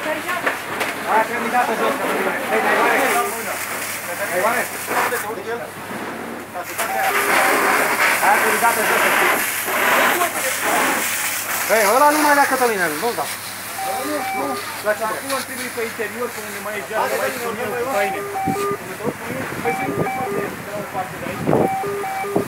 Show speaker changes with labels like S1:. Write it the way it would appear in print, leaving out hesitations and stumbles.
S1: Hai, că mi-i dată jos, că nu vine. Hei, Naigoane! Naigoane! Hai, că mi-i dată jos, să știi. Hei, ăla nu mai lea Cătăline, nu da. Nu, la ce acum îmi trebuie pe interior, că unde mai e geală, mai e cu faine. Când te urc cu mine, vezi că e foarte de la o parte de aici.